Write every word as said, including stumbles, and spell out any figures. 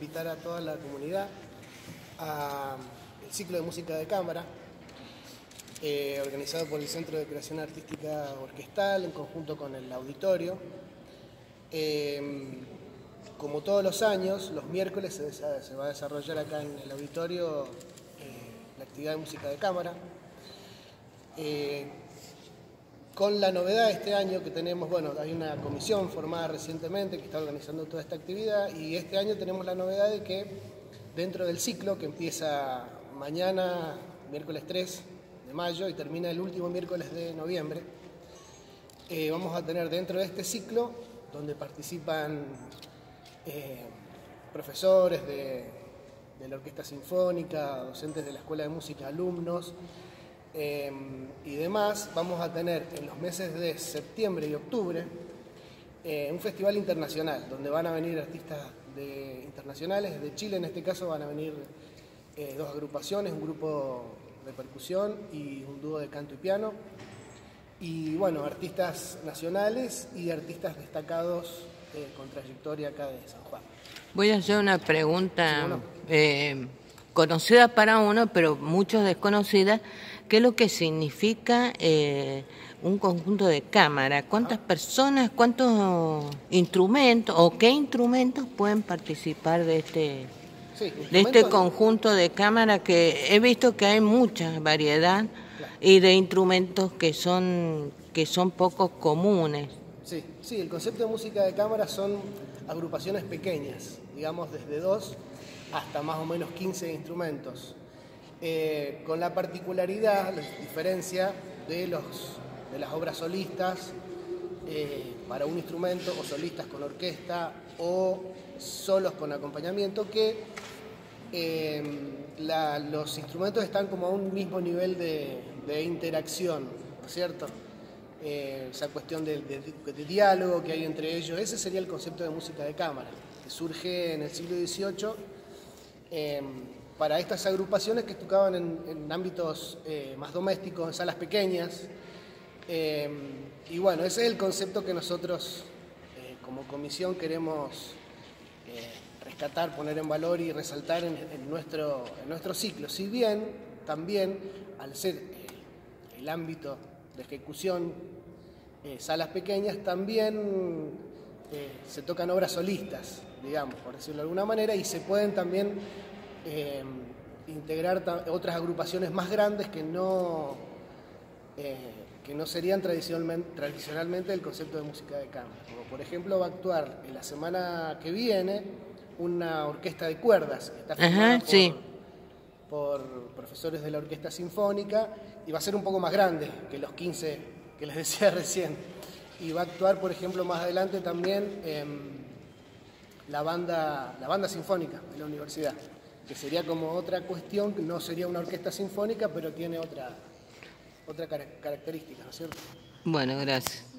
invitar a toda la comunidad al ciclo de música de cámara, eh, organizado por el Centro de Creación Artística Orquestal en conjunto con el auditorio. Eh, como todos los años, los miércoles se, se va a desarrollar acá en el auditorio eh, la actividad de música de cámara. Eh, con la novedad de este año que tenemos, bueno, hay una comisión formada recientemente que está organizando toda esta actividad, y este año tenemos la novedad de que dentro del ciclo, que empieza mañana, miércoles tres de mayo, y termina el último miércoles de noviembre, eh, vamos a tener dentro de este ciclo, donde participan eh, profesores de, de la Orquesta Sinfónica, docentes de la Escuela de Música, alumnos, Eh, y demás, vamos a tener en los meses de septiembre y octubre eh, un festival internacional donde van a venir artistas de, internacionales, de Chile en este caso van a venir eh, dos agrupaciones, un grupo de percusión y un dúo de canto y piano, y bueno, artistas nacionales y artistas destacados eh, con trayectoria acá de San Juan. Voy a hacer una pregunta eh, conocida para uno, pero muchos desconocida. ¿Qué es lo que significa eh, un conjunto de cámara? ¿Cuántas personas, cuántos instrumentos o qué instrumentos pueden participar de este, sí, de este conjunto de cámara? Que he visto que hay mucha variedad, claro, y de instrumentos que son, que son poco comunes. Sí, sí, el concepto de música de cámara son agrupaciones pequeñas, digamos desde dos hasta más o menos quince instrumentos. Eh, con la particularidad, la diferencia de, los, de las obras solistas eh, para un instrumento, o solistas con orquesta, o solos con acompañamiento, que eh, la, los instrumentos están como a un mismo nivel de, de interacción, ¿no es cierto? Eh, esa cuestión de, de, de diálogo que hay entre ellos, ese sería el concepto de música de cámara, que surge en el siglo dieciocho, eh, para estas agrupaciones que tocaban en, en ámbitos eh, más domésticos, en salas pequeñas. Eh, y bueno, ese es el concepto que nosotros eh, como comisión queremos eh, rescatar, poner en valor y resaltar en, en, nuestro, en nuestro ciclo. Si bien también, al ser eh, el ámbito de ejecución eh, salas pequeñas, también eh, se tocan obras solistas, digamos, por decirlo de alguna manera, y se pueden también Eh, integrar otras agrupaciones más grandes que no, eh, que no serían tradicionalmente, tradicionalmente el concepto de música de cámara. Como por ejemplo va a actuar en la semana que viene una orquesta de cuerdas que está formada Ajá, por, sí. por profesores de la Orquesta Sinfónica, y va a ser un poco más grande que los quince que les decía recién. Y va a actuar, por ejemplo, más adelante también eh, la, banda, la banda sinfónica de la universidad, que sería como otra cuestión, que no sería una orquesta sinfónica, pero tiene otra, otra característica, ¿no es cierto? Bueno, gracias.